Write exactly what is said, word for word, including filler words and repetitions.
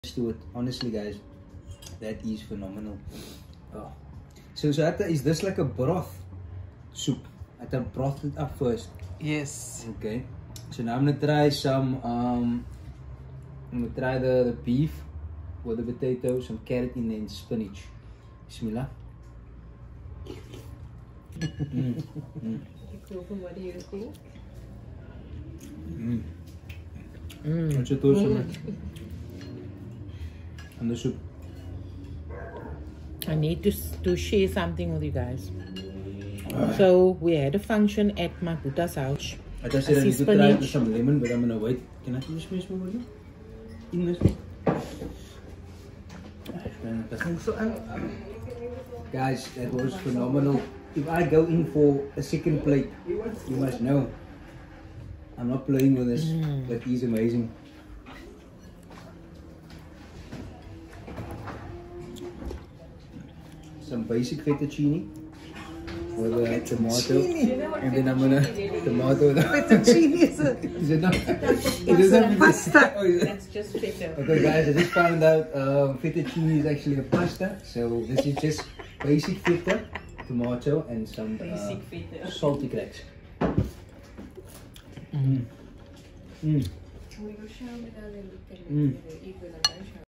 to it. Honestly, guys, that is phenomenal. Oh. So, so Atta, is this like a broth soup? Atta broth it up first. Yes. Okay. So now I'm gonna try some. Um, I'm gonna try the, the beef with the potatoes, some carrot in and spinach. Bismillah. mm. Mm. What do you think? Mm. Mm. What's your thoughts on it? On the soup? I need to, to share something with you guys. So we had a function at my Buddha's house. I just said I, I need to try with some lemon, but I'm gonna wait. Can I finish this one? English. Guys, that was phenomenal. If I go in for a second plate, you must know I'm not playing with this. Mm. That is amazing. Some basic fettuccine with a tomato, and then I'm gonna tomato. Fettuccine is a is it not? It is a pasta. Oh, is it? That's just feta. Okay, guys, I just found out um, fettuccine is actually a pasta. So this is just basic feta, tomato, and some uh, salty cracks. Mm. Mm. Mm.